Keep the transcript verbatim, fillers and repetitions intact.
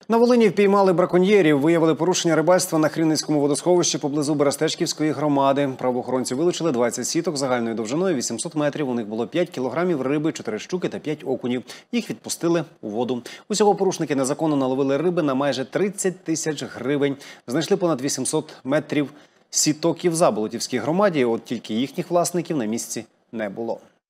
На Волині впіймали браконьєрів, виявили порушення рибальства на Хрінницькому водосховищі поблизу Берестечківської громади. Правоохоронці вилучили двадцять сіток загальною довжиною вісімсот метрів. У них було п'ять кілограмів риби, чотири щуки та п'ять окунів. Їх відпустили у воду. Усього порушники незаконно наловили риби на майже тридцять тисяч гривень. Знайшли понад вісімсот метрів сіток і в Заболотівській громаді, от тільки їхніх власників на місці не було.